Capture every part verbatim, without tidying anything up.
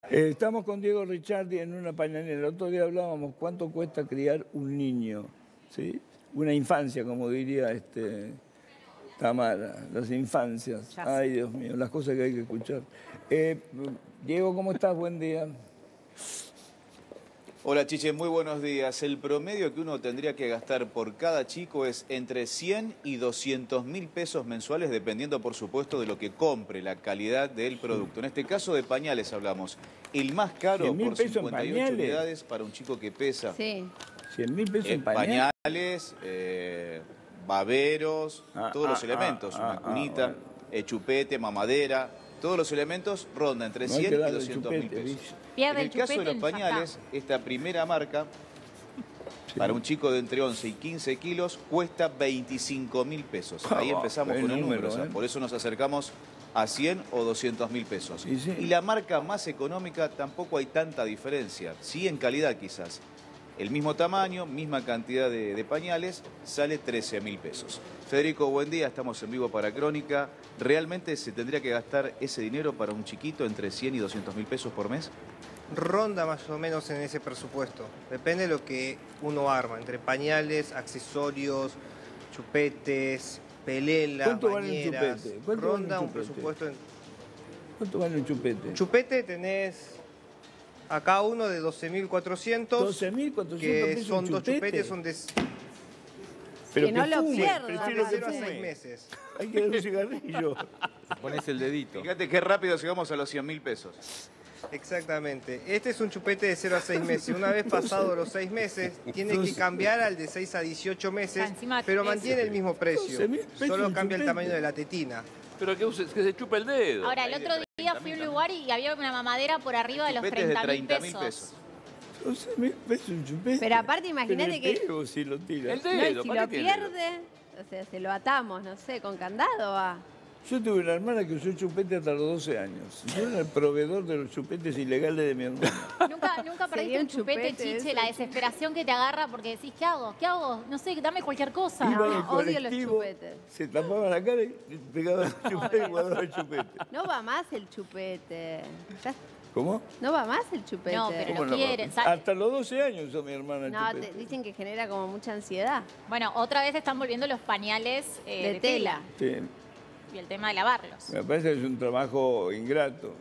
Eh, estamos con Diego Ricciardi en una pañalera. El otro día hablábamos cuánto cuesta criar un niño, ¿sí? Una infancia, como diría este, Tamara, las infancias. Ay, Dios mío, las cosas que hay que escuchar. Eh, Diego, ¿cómo estás? Buen día. Hola Chiche, muy buenos días. El promedio que uno tendría que gastar por cada chico es entre cien y doscientos mil pesos mensuales, dependiendo por supuesto de lo que compre, la calidad del producto. En este caso de pañales hablamos. El más caro por cincuenta y ocho unidades para un chico que pesa. Sí. cien mil pesos eh, en pañales. Pañales, eh, baberos, ah, todos ah, los elementos. ah, una cunita, ah, bueno. eh, chupete, mamadera. Todos los elementos rondan entre No cien y doscientos mil pesos. En el caso de los pañales, esta primera marca, sí, para un chico de entre once y quince kilos, cuesta veinticinco mil pesos. Ahí empezamos con el número, o sea, por eso nos acercamos a cien o doscientos mil pesos. Sí, sí. Y la marca más económica tampoco hay tanta diferencia, sí en calidad quizás. El mismo tamaño, misma cantidad de, de pañales, sale trece mil pesos. Federico, buen día, estamos en vivo para Crónica. ¿Realmente se tendría que gastar ese dinero para un chiquito entre cien y doscientos mil pesos por mes? Ronda más o menos en ese presupuesto. Depende de lo que uno arma, entre pañales, accesorios, chupetes, pelelas, ¿Cuánto bañeras. vale un chupete? ¿Cuánto Ronda vale un un presupuesto. En... ¿Cuánto vale un chupete? Chupete tenés acá uno de doce mil cuatrocientos. doce mil cuatrocientos que pesos son un dos chupete. chupetes, son de... Pero que no lo fume, pierda. prefiero que cero a seis fume. meses. Hay que dar un cigarrillo. Pones el dedito. Fíjate qué rápido llegamos a los cien mil pesos. Exactamente. Este es un chupete de cero a seis meses. Una vez pasados los seis meses, tiene que cambiar al de seis a dieciocho meses, pero mantiene el mismo precio. Solo cambia el tamaño de la tetina. Pero que, use, que se chupe el dedo. Ahora, el otro día fui a un lugar y había una mamadera por arriba de los treinta mil pesos. doce mil pesos un chupete. Pero aparte, imagínate que... Pero si lo tira. El No, y dedo, si ¿para lo qué tiene el dedo? pierde, o sea, se lo atamos, no sé, con candado va. Yo tuve una hermana que usó chupete hasta los doce años. Yo era el proveedor de los chupetes ilegales de mi hermana. Nunca, nunca perdiste un chupete, chupete, Chiche, eso, la desesperación que te agarra porque decís, ¿qué hago? ¿Qué hago? No sé, dame cualquier cosa. Iba en el No, odio los colectivo, chupetes. se tapaba la cara y pegaba el chupete y guardaba el chupete. No va más el chupete. Ya- ¿Cómo? No va más el chupete. No, pero ¿Cómo lo no? quieren. Hasta los doce años usó mi hermana el No, chupete. te dicen que genera como mucha ansiedad. Bueno, otra vez están volviendo los pañales eh, De de, tela. tela. Sí. Y el tema de lavarlos. Me parece que es un trabajo ingrato.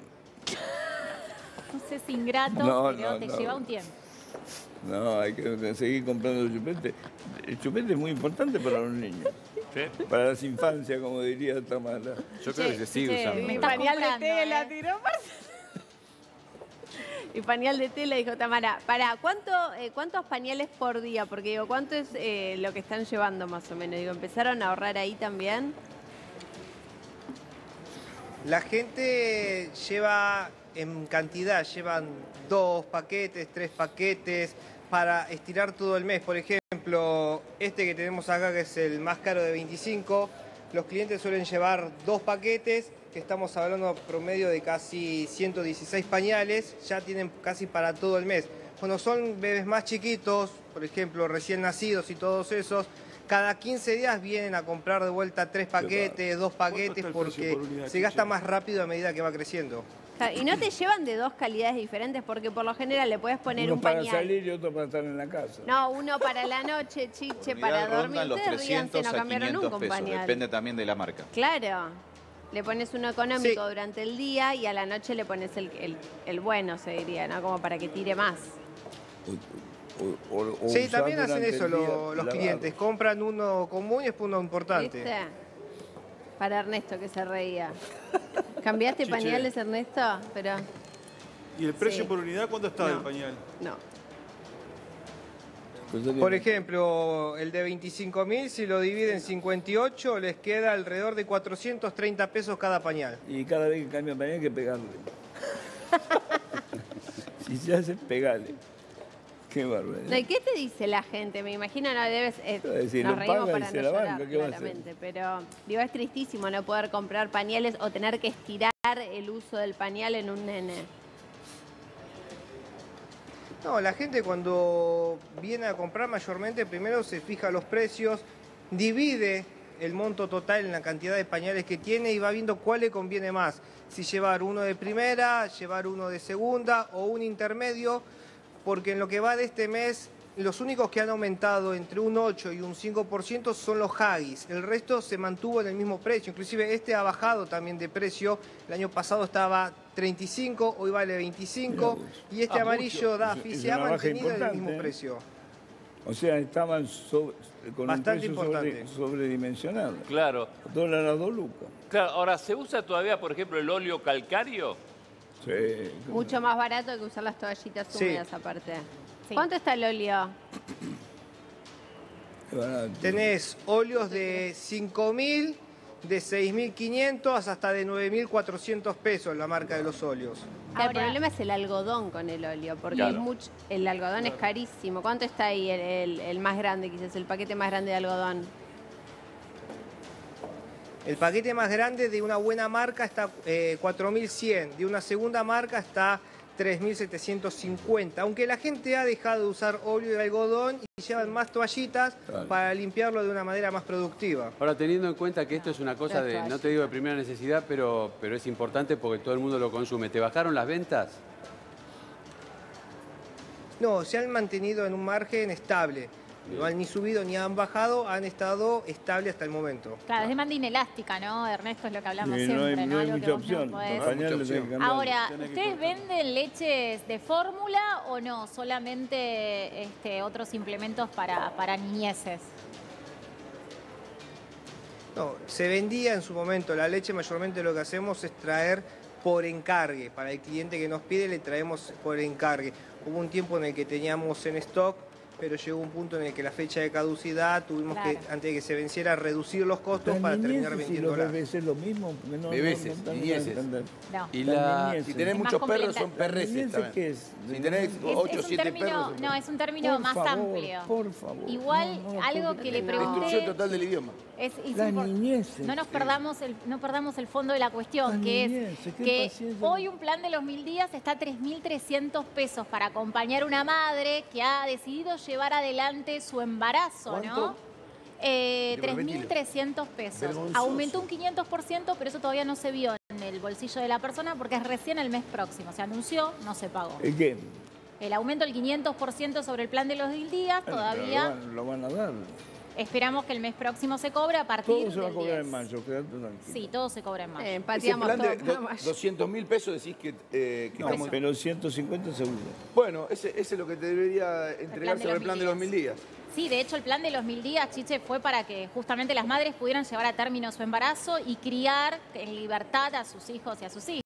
No sé si ingrato, No, pero no, te no. lleva un tiempo. No, hay que seguir comprando el chupete. El chupete es muy importante para los niños. ¿Sí? Para las infancias, como diría Tamara. Yo creo que se sigue Che, usando. me Y estás pañal de comprando, tela, ¿eh? tiró. Y pañal de tela, dijo Tamara. Para, ¿cuánto, eh, ¿cuántos pañales por día? Porque digo, ¿cuánto es eh, lo que están llevando más o menos? Digo, ¿empezaron a ahorrar ahí también? La gente lleva en cantidad, llevan dos paquetes, tres paquetes para estirar todo el mes. Por ejemplo, este que tenemos acá, que es el más caro de veinticinco, los clientes suelen llevar dos paquetes, que estamos hablando promedio de casi ciento dieciséis pañales, ya tienen casi para todo el mes. Cuando son bebés más chiquitos, por ejemplo, recién nacidos y todos esos, cada quince días vienen a comprar de vuelta tres paquetes, dos paquetes, porque se gasta más rápido a medida que va creciendo. Y no te llevan de dos calidades diferentes, porque por lo general le puedes poner Uno un para pañal. salir y otro para estar en la casa. No, uno para la noche, Chiche, para dormir. Rondan los Ustedes ríanse, trescientos no a cambiaron quinientos nunca un pesos, pañal. depende también de la marca. Claro. Le pones uno económico Sí. durante el día y a la noche le pones el, el, el bueno, se diría, ¿no? Como para que tire más. O- o- o Sí, usar también hacen durante eso el día lo- los lavado. clientes. Compran uno común y después uno importante. ¿Viste? Para Ernesto, que se reía. ¿Cambiaste Chiche. pañales, Ernesto? Pero ¿Y el precio Sí. por unidad cuánto está No. del pañal? no. Pues yo Por digo, ejemplo, el de veinticinco mil, si lo dividen en cincuenta y ocho, les queda alrededor de cuatrocientos treinta pesos cada pañal. Y cada vez que cambia pañal hay que pegarle. Si se hace, pegale. Qué No, barbaridad. ¿y qué te dice la gente? Me imagino, no debes... eh, Va a decir, nos lo reímos paga y para se no la llorar, banca, ¿qué va a hacer? claramente. Pero, digo, es tristísimo no poder comprar pañales o tener que estirar el uso del pañal en un nene. No, la gente cuando viene a comprar mayormente primero se fija los precios, divide el monto total en la cantidad de pañales que tiene y va viendo cuál le conviene más. Si llevar uno de primera, llevar uno de segunda o un intermedio, porque en lo que va de este mes, los únicos que han aumentado entre un ocho y un cinco por ciento son los Huggies. El resto se mantuvo en el mismo precio. Inclusive este ha bajado también de precio. El año pasado estaba treinta y cinco, hoy vale veinticinco. Y este Ah, amarillo mucho. Daffy Es- es se ha una baja mantenido en el mismo importante, ¿eh? precio. O sea, estaban sobre, con Bastante un precio sobre- importante. sobredimensionado. Claro. Dólar a dos lucas. Claro, ahora, ¿se usa todavía, por ejemplo, el óleo calcáreo? Sí. Mucho más barato que usar las toallitas Sí. húmedas aparte. Sí. ¿Cuánto está el óleo? Qué barato. Tenés óleos de cinco mil, de seis mil quinientos hasta de nueve mil cuatrocientos pesos la marca de los óleos. El Ahora- problema es el algodón con el óleo, porque Claro. es mucho- el algodón es carísimo. ¿Cuánto está ahí el, el- el más grande, quizás el paquete más grande de algodón? El paquete más grande de una buena marca está eh, cuatro mil cien, de una segunda marca está tres mil setecientos cincuenta, aunque la gente ha dejado de usar óleo de algodón y llevan más toallitas Claro. para limpiarlo de una manera más productiva. Ahora, teniendo en cuenta que esto es una cosa de, no te digo de primera necesidad, pero, pero es importante porque todo el mundo lo consume. ¿Te bajaron las ventas? No, se han mantenido en un margen estable. No han ni subido ni han bajado, han estado estable hasta el momento. Claro, es demanda inelástica, ¿no? Ernesto, es lo que hablamos Sí, no siempre, hay, ¿no? no hay Algo que mucha vos no opción. podés- Los pañales Mucha tenés que cambiar. Ahora, Tenés que ¿ustedes comprar. venden leches de fórmula o no? Solamente este, otros implementos para, para niñeces. No, se vendía en su momento la leche, mayormente lo que hacemos es traer por encargue. Para el cliente que nos pide le traemos por encargue. Hubo un tiempo en el que teníamos en stock, pero llegó un punto en el que la fecha de caducidad tuvimos Claro. que, antes de que se venciera, reducir los costos Las para terminar niñeces y los vendiéndola. bebés es lo mismo. Porque no, Bebeses, no, no termino de niñeces. entender. No. Y Las la, niñeces. Si tenés Es más muchos perros, completa. son perreces ¿Niñeces también. qué es? Si tenés Es, ocho o es un siete término, perros... no, es un término Por más favor, amplio. por favor. Igual, No, no, algo porque que le no. pregunté... Destrucción total del idioma. Es, es Las impor- niñeces. No nos perdamos el, no perdamos el fondo de la cuestión, Las que niñeces, es qué que paciencia. hoy un plan de los mil días está a tres mil trescientos pesos para acompañar a una madre que ha decidido llevar adelante su embarazo, ¿Cuánto? ¿no? Eh, Pero tres repetilo. mil trescientos pesos. Vergonzoso. Aumentó un quinientos por ciento, pero eso todavía no se vio en el bolsillo de la persona porque es recién el mes próximo. Se anunció, no se pagó. ¿Y qué? El aumento del quinientos por ciento sobre el plan de los mil días, Bueno, todavía pero Lo van, lo van a dar. esperamos que el mes próximo se cobre a partir Todo se va a del cobrar diez. en mayo, quédate tranquilo. Sí, todo se cobra en mayo. Eh, Ese pateamos plan de todo. do- doscientos mil pesos decís que, eh, que No, estamos... pero ciento cincuenta seguro. Bueno, ese, ese es lo que te debería entregar de sobre los el plan mil de los mil días. Sí, de hecho el plan de los mil días, Chiche, fue para que justamente las madres pudieran llevar a término su embarazo y criar en libertad a sus hijos y a sus hijas.